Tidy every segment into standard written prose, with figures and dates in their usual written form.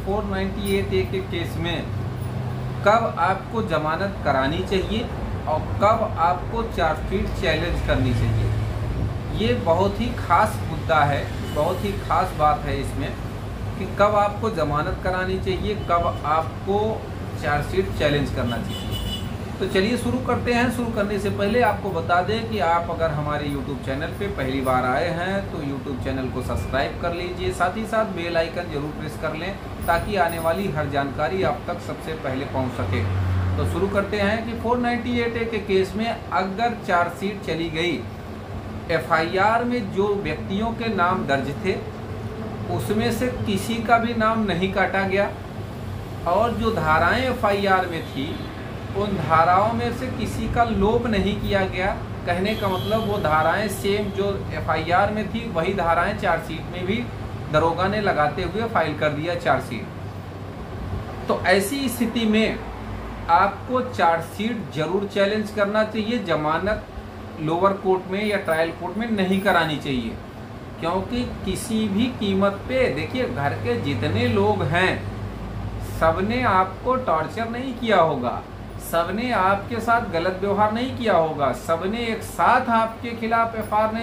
498A के case में कब आपको जमानत करानी चाहिए और कब आपको चार्जशीट चैलेंज करनी चाहिए, ये बहुत ही खास मुद्दा है, बहुत ही खास बात है इसमें कि कब आपको जमानत करानी चाहिए, कब आपको चार्जशीट चैलेंज करना चाहिए। तो चलिए शुरू करते हैं। शुरू करने से पहले आपको बता दें कि आप अगर हमारे YouTube चैनल पे पहली बार आए हैं तो YouTube चैनल को सब्सक्राइब कर लीजिए, साथ ही साथ बेल आइकन जरूर प्रेस कर लें ताकि आने वाली हर जानकारी आप तक सबसे पहले पहुंच सके। तो शुरू करते हैं कि 498A के केस में अगर चार्जशीट चली गई, FIR में जो व्यक्तियों के नाम दर्ज थे उसमें से किसी का भी नाम नहीं काटा गया और जो धाराएं FIR में थी उन धाराओं में से किसी का लोप नहीं किया गया। कहने का मतलब वो धाराएं सेम जो FIR में थी वही धाराएं चार्जशीट में भी दरोगा ने लगाते हुए फाइल कर दिया चार्जशीट। तो ऐसी स्थिति में आपको चार्जशीट जरूर चैलेंज करना चाहिए, जमानत लोअर कोर्ट में या ट्रायल कोर्ट में नहीं करानी चाहिए, क्योंकि किसी भी कीमत पे देखिए घर के जितने लोग हैं सबने आपको टॉर्चर नहीं किया होगा, सबने आपके साथ गलत व्यवहार नहीं किया होगा, सबने एक साथ आपके खिलाफ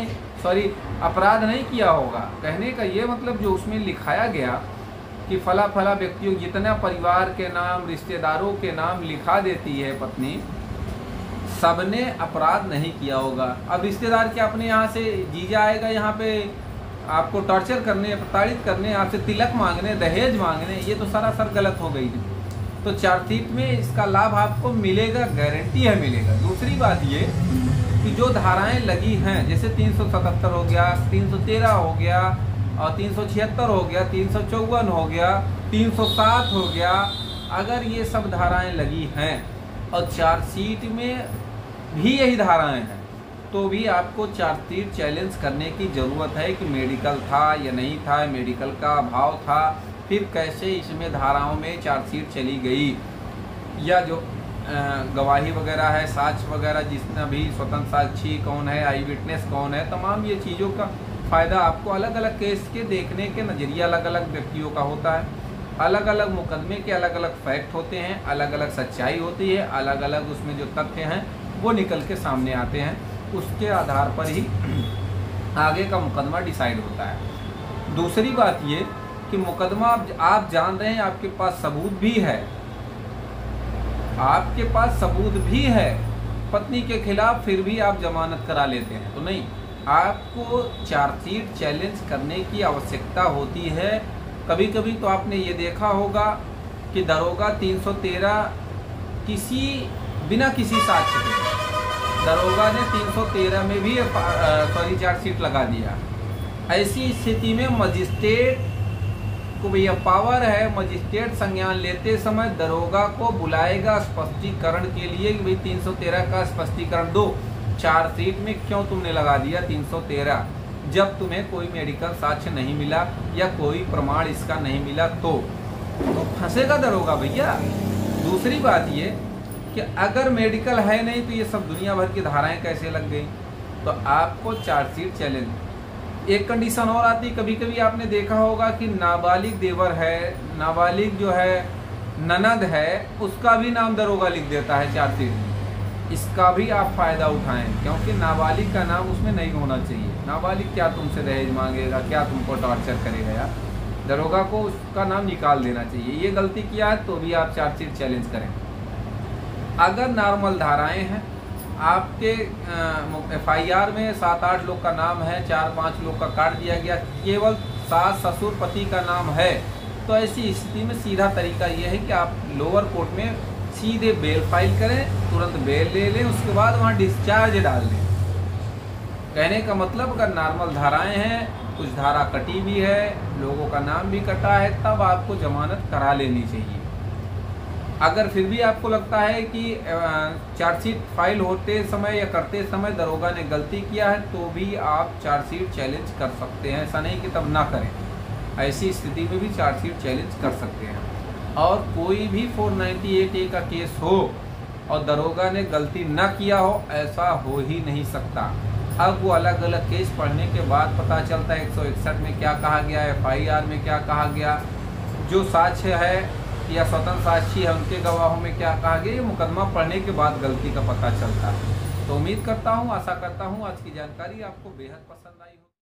अपराध नहीं किया होगा। कहने का ये मतलब जो उसमें लिखाया गया कि फला फला व्यक्तियों जितना परिवार के नाम रिश्तेदारों के नाम लिखा देती है पत्नी, सबने अपराध नहीं किया होगा। अब रिश्तेदार के अपने यहाँ से जीजा आएगा यहाँ पे आपको टॉर्चर करने, प्रताड़ित करने, आपसे तिलक मांगने, दहेज मांगने, ये तो सरासर गलत हो गई। तो चार्जशीट में इसका लाभ आपको मिलेगा, गारंटी है मिलेगा। दूसरी बात ये कि जो धाराएं लगी हैं जैसे 377 हो गया, 313 हो गया और 376 हो गया, 354 हो गया, 307 हो गया, अगर ये सब धाराएं लगी हैं और चार्जशीट में भी यही धाराएं हैं तो भी आपको चार्जशीट चैलेंज करने की ज़रूरत है कि मेडिकल था या नहीं था, मेडिकल का अभाव था, फिर कैसे इसमें धाराओं में चार्जशीट चली गई, या जो गवाही वगैरह है, साक्ष्य वगैरह जितना भी स्वतंत्र साक्षी कौन है, आई विटनेस कौन है, तमाम ये चीज़ों का फ़ायदा आपको अलग अलग केस के देखने के नज़रिया अलग अलग व्यक्तियों का होता है, अलग अलग मुकदमे के अलग अलग फैक्ट होते हैं, अलग अलग सच्चाई होती है, अलग अलग उसमें जो तथ्य हैं वो निकल के सामने आते हैं, उसके आधार पर ही आगे का मुकदमा डिसाइड होता है। दूसरी बात ये कि मुकदमा आप जान रहे हैं आपके पास सबूत भी है, आपके पास सबूत भी है पत्नी के खिलाफ, फिर भी आप जमानत करा लेते हैं, तो नहीं, आपको चार्जशीट चैलेंज करने की आवश्यकता होती है। कभी कभी तो आपने ये देखा होगा कि दरोगा 313 बिना किसी साक्ष्य के दरोगा ने 313 में भी चार्जशीट लगा दिया। ऐसी स्थिति में मजिस्ट्रेट को भी यह पावर है, मजिस्ट्रेट संज्ञान लेते समय दरोगा को बुलाएगा स्पष्टीकरण के लिए कि भाई 313 का स्पष्टीकरण दो, चार्जशीट में क्यों तुमने लगा दिया 313, जब तुम्हें कोई मेडिकल साक्ष्य नहीं मिला या कोई प्रमाण इसका नहीं मिला तो फंसेगा दरोगा भैया। दूसरी बात ये कि अगर मेडिकल है नहीं तो ये सब दुनिया भर की धाराएं कैसे लग गई, तो आपको चार्जशीट चैलेंज। एक कंडीशन और आती, कभी कभी आपने देखा होगा कि नाबालिग देवर है, नाबालिग जो है ननद है, उसका भी नाम दरोगा लिख देता है चार्जशीट में। इसका भी आप फ़ायदा उठाएं, क्योंकि नाबालिग का नाम उसमें नहीं होना चाहिए। नाबालिग क्या तुमसे दहेज मांगेगा, क्या तुमको टॉर्चर करेगा यार, दरोगा को उसका नाम निकाल देना चाहिए। ये गलती किया है तो भी आप चार्जशीट चैलेंज करें। अगर नॉर्मल धाराएँ हैं, आपके FIR में 7-8 लोग का नाम है, 4-5 लोग का काट दिया गया, केवल सास ससुर पति का नाम है, तो ऐसी स्थिति में सीधा तरीका ये है कि आप लोअर कोर्ट में सीधे बेल फाइल करें, तुरंत बेल ले लें, उसके बाद वहाँ डिस्चार्ज डाल दें। कहने का मतलब अगर नॉर्मल धाराएं हैं, कुछ धारा कटी भी है, लोगों का नाम भी कटा है, तब आपको जमानत करा लेनी चाहिए। अगर फिर भी आपको लगता है कि चार्जशीट फाइल होते समय या करते समय दरोगा ने गलती किया है, तो भी आप चार्जशीट चैलेंज कर सकते हैं। ऐसा नहीं कि तब ना करें, ऐसी स्थिति में भी चार्जशीट चैलेंज कर सकते हैं। और कोई भी 498A का केस हो और दरोगा ने गलती ना किया हो, ऐसा हो ही नहीं सकता। अब वो अलग अलग केस पढ़ने के बाद पता चलता है 161 में क्या कहा गया, FIR में क्या कहा गया, जो साक्ष्य है या स्वतंत्र साक्षी है उनके गवाहों में क्या कहा गया, ये मुकदमा पढ़ने के बाद गलती का पता चलता है। तो उम्मीद करता हूँ, आशा करता हूँ आज की जानकारी आपको बेहद पसंद आई हो।